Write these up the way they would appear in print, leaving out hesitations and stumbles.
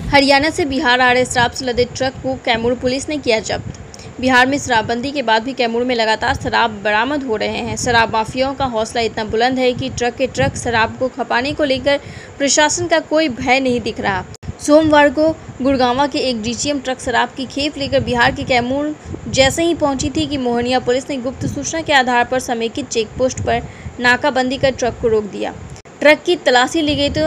हरियाणा से बिहार आ रहे शराब से लदे ट्रक को कैमूर पुलिस ने किया जब्त। बिहार में शराबबंदी के बाद भी कैमूर में लगातार शराब बरामद हो रहे हैं। शराब माफियाओं का हौसला इतना बुलंद है कि ट्रक के ट्रक शराब को खपाने को लेकर प्रशासन का कोई भय नहीं दिख रहा। सोमवार को गुड़गांव के एक डीसीएम ट्रक शराब की खेप लेकर बिहार के कैमूर जैसे ही पहुंची थी कि मोहनिया पुलिस ने गुप्त सूचना के आधार पर समेकित चेकपोस्ट पर नाकाबंदी कर ट्रक को रोक दिया। ट्रक की तलाशी ली गई तो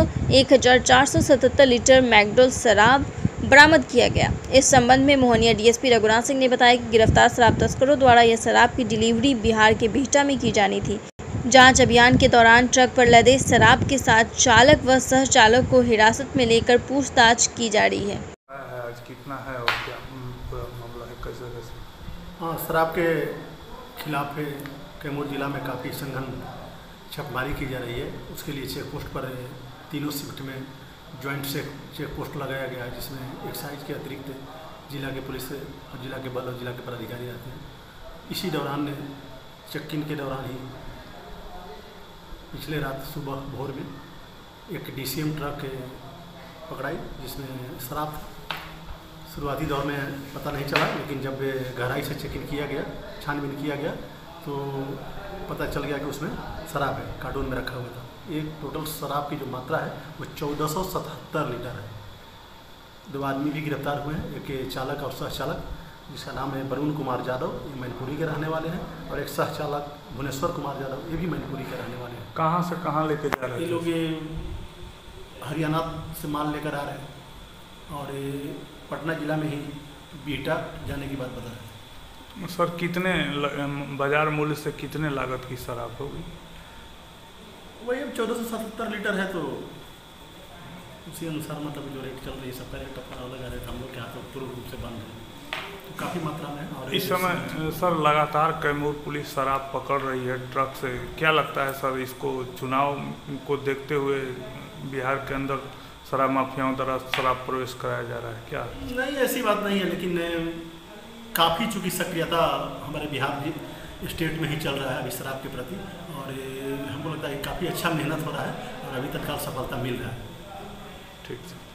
1477 लीटर मैकडॉल शराब बरामद किया गया। इस संबंध में मोहनिया डीएसपी रघुनाथ सिंह ने बताया कि गिरफ्तार शराब तस्करों द्वारा यह शराब की डिलीवरी बिहार के बिहटा में की जानी थी। जांच अभियान के दौरान ट्रक पर लदे शराब के साथ चालक व सह चालक को हिरासत में लेकर पूछताछ की जा रही है। आज कितना है और क्या मामला है, कैसे? शराब के खिलाफ कैमूर जिला में काफ़ी सघन छापेमारी की जा रही है। उसके लिए चेक पोस्ट पर तीनों शिफ्ट में जॉइंट से चेक पोस्ट लगाया गया है, जिसमें एक्साइज के अतिरिक्त जिला के पुलिस और जिला के बल और जिला के पदाधिकारी रहते हैं। इसी दौरान चेक-इन के दौरान ही पिछले रात सुबह भोर में एक डीसीएम ट्रक पकड़ाई, जिसमें शराब शुरुआती दौर में पता नहीं चला, लेकिन जब गहराई से चेक इन किया गया, छानबीन किया गया, तो पता चल गया कि उसमें शराब है, कार्टून में रखा हुआ था। एक टोटल शराब की जो मात्रा है वो 1477 लीटर है। 2 आदमी भी गिरफ्तार हुए हैं, एक चालक और सह चालक, जिसका नाम है वरुण कुमार यादव, ये मैनपुरी के रहने वाले हैं, और एक सह चालक भुवनेश्वर कुमार यादव, ये भी मैनपुरी के रहने वाले हैं। कहाँ से कहाँ लेके जा रहे हैं? ये लोग हरियाणा से माल लेकर आ रहे हैं और पटना जिला में ही बिहटा जाने की बात बता रहे हैं। सर, कितने बाजार मूल्य से कितने लागत की शराब होगी? वही अब 1477 लीटर है, तो उसी अनुसार मतलब जो रेट चल रही है, सबका रेट अपना लगा रहे थे। हम लोग के हाथ पूर्ण रूप से बंद है, तो काफ़ी मात्रा में। और इस समय सर लगातार कैमूर पुलिस शराब पकड़ रही है ट्रक से, क्या लगता है सर, इसको चुनाव को देखते हुए बिहार के अंदर शराब माफियाओं द्वारा शराब प्रवेश कराया जा रहा है क्या? नहीं, ऐसी बात नहीं है, लेकिन काफ़ी चूँकि सक्रियता हमारे बिहार स्टेट में ही चल रहा है अभी शराब के प्रति, और हमको लगता है काफ़ी अच्छा मेहनत हो रहा है और अभी तत्काल सफलता मिल रहा है। ठीक है।